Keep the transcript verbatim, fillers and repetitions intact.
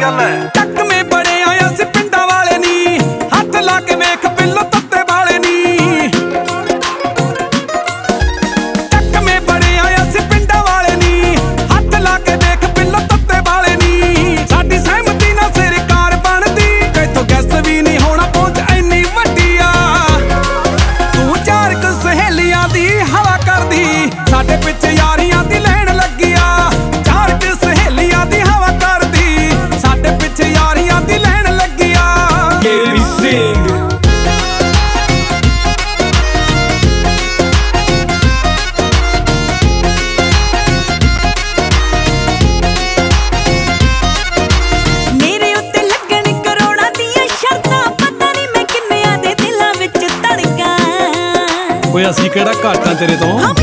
गल है टकमे बड़े आया से पिंडा वाले नी हाथ ला के वेख पिल्लो तत्ते वाले नी टकमे बड़े आया से पिंडा वाले नी हाथ ला के वेख पिल्लो तत्ते वाले नी साडी सहमति ना सिर कार बनदी कैथों गैस भी नहीं होना पहुंच इन्नी वड्डी आ तू चार क सहेलियां दी हवा करदी साडे पिछे यारियां दी लैण लगी आ चार क सहेलियां दी हवा करदी साडे पिछे यारियां दी लैण लगी आ केवी सिंह मेरे उत्ते लगन करोड़ां दियां शर्तां पता नहीं मैं किन्नियां दे दिलां विच धड़कां कोई असीं किहड़ा घाटां तेरे तो।